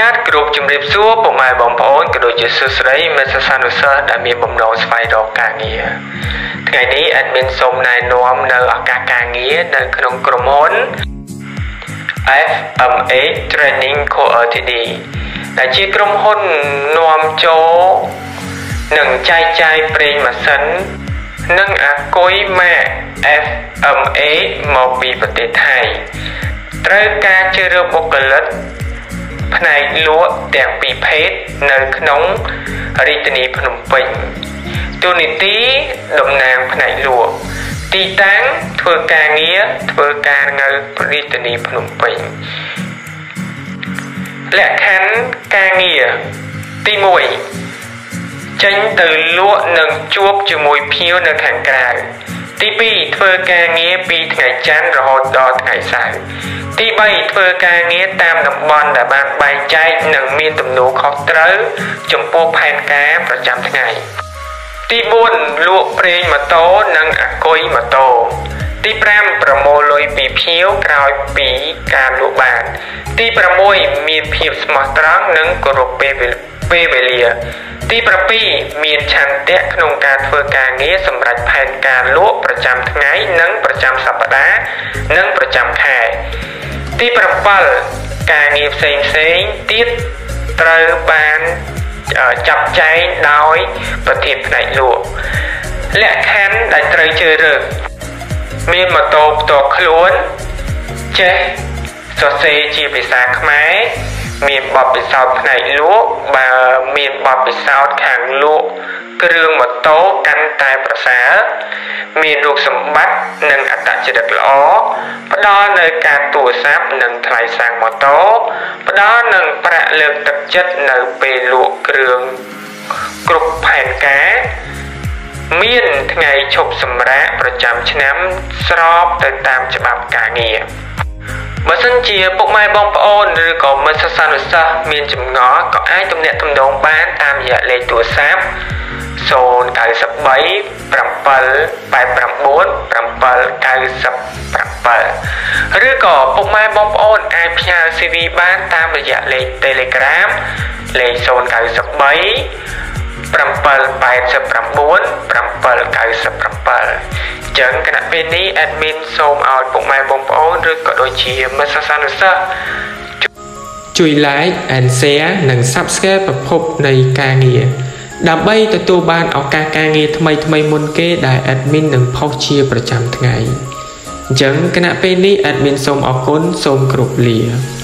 ญาตกรุ๊ปจุ่มเรียบซัวปกไม้บอมพอนกระโดดจุดสุดใสเมสซานุเซอร์ได้มีบอมนองสไปดอกกาเงียថ្ងៃនេះแอดมินសូមណែនាំនៅឱកាសការងារនៅក្នុងក្រុមហ៊ុន FMA Training Co Ltd ដែលជាក្រុមហ៊ុននាំចូលនិងចែកចាយប្រេងម៉ាស៊ីននិងអាគុយម៉ាក FMA មកពីប្រទេសថៃត្រូវការជ្រើសរើសបុគ្គលិកផ្នែកលក់ទាំងពីរភេទនៅក្នុងរាជធានីភ្នំពេញទូនីតិតំណាងផ្នែកលក់ទីតាំងធ្វើការងារធ្វើការនៅរាជធានីភ្នំពេញលក្ខខណ្ឌការងារទី1ចេញទៅលក់និងជួបជាមួយភ្ញៀវនៅខាងក្រៅទី2ធ្វើការងារពីថ្ងៃច័ន្ទរហូតដល់ថ្ងៃសៅរ៍ទី3ធ្វើការងារតាមតំបន់ដែលបានបែងចែកនិងមានទំនួលខុសត្រូវចំពោះផែនការប្រចាំថ្ងៃទី4លក់ប្រេងម៉ូតូនិងអាគុយម៉ូតូទី5ប្រមូលលុយពីភ្ញៀវក្រោយពីការលក់បានទី6មានភាពស្មោះត្រង់និងគោរពពេលវេលាទី7មានឆន្ទៈក្នុងការធ្វើការងារសម្រាប់ផែនការលក់ប្រចាំថ្ងៃនិងប្រចាំសប្តាហ៍និងប្រចាំខែទី7ការងារផ្សេងទៀតត្រូវបានចាត់ចែងដោយប្រធានផ្នែកលក់លក្ខខណ្ឌដែលត្រូវជ្រើសរើសមានម៉ូតូផ្ទាល់ខ្លួនចេះសរសេរជាភាសាខ្មែរមានបទពិសោធន៍ផ្នែកលក់បើមានបទពិសោធន៍ខាងលក់គ្រឿងម៉ូតូកាន់តែប្រសើរមានរូបសម្បត្តិនិងអត្តចរិតល្អផ្ដល់នូវការទូរស័ព្ទនិងថ្លៃសាំងម៉ូតូផ្ដល់នូវប្រាក់លើកទឹកចិត្តនៅពេលលក់គ្រឿងគ្រប់ផែនការមានថ្ងៃឈប់សម្រាកប្រចាំឆ្នាំស្របទៅតាមច្បាប់ការងារបើសិនជាពុកម៉ែបងប្អូនឬក៏មិត្តសានុសិស្សមានចម្ងល់ក៏អាចទំនាក់ទំនងបានតាមរយៈលេខទូរស័ព្ទ093 789 797ឬក៏ពុកម៉ែបងប្អូនអាចផ្ញើ CV បានតាមរយៈលេខ Telegram លេខ093 789 797 ចឹងគណៈពេលនេះ admin សូមឲ្យពុកម៉ែបងប្អូនឬក៏ដូចជាមិត្តសានុសិស្សជួយ like and share និង subscribe ប្រភពនៃការងារដើម្បីទទួលបានឱកាសការងារថ្មីមុនគេដែល admin នឹងផុសជាប្រចាំថ្ងៃអញ្ចឹងគណៈពេលនេះ admin សូមអរគុណសូមគោរពលា